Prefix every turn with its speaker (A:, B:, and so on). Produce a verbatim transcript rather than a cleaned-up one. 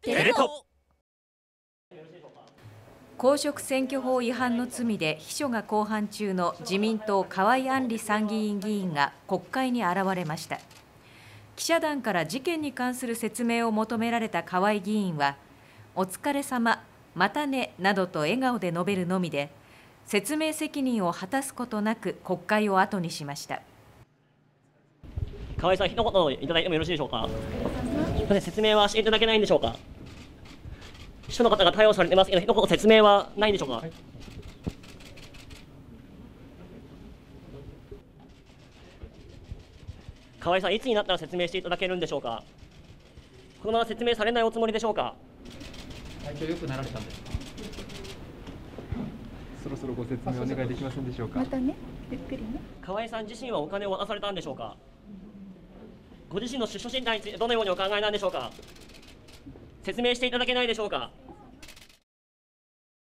A: テレ東
B: 公職選挙法違反の罪で秘書が公判中の自民党河井案里参議院議員が国会に現れました。記者団から事件に関する説明を求められた河井議員は、お疲れ様、またねなどと笑顔で述べるのみで、説明責任を果たすことなく国会を後にしました。
C: 河井さん、一言いただいてもよろしいでしょうか。説明はしていただけないんでしょうか。秘書の方が対応されてますけど、一言説明はないんでしょうか。はい、河井さん、いつになったら説明していただけるんでしょうか。このまま説明されないおつもりでしょうか。
D: 体調良くなられたんですか。そろそろご説明お願いできませんでしょうか。
E: またね、ゆっくりね。
C: 河井さん自身はお金を渡されたんでしょうか。ご自身の出処進退についてどのようにお考えなんでしょうか。説明していただけないでしょうか。